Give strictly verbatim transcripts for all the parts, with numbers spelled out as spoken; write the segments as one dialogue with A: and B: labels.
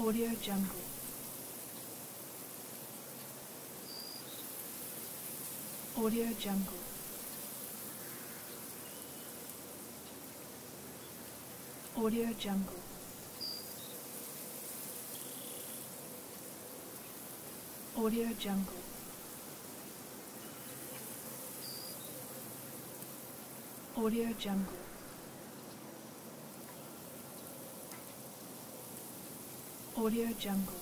A: Audio Jungle. Audio Jungle. Audio Jungle. Audio Jungle. Audio Jungle. Audio Jungle.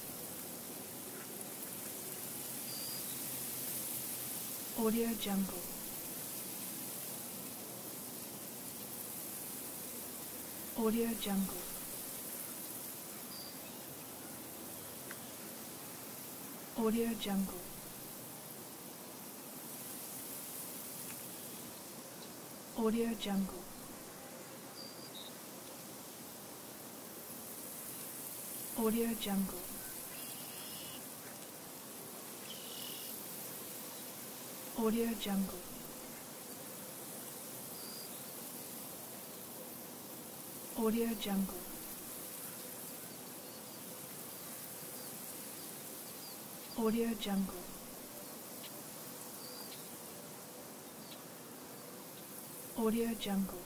A: Audio Jungle. Audio Jungle. Audio Jungle. Audio Jungle. Audio Jungle. Audio Jungle. Audio Jungle. Audio Jungle. Audio Jungle.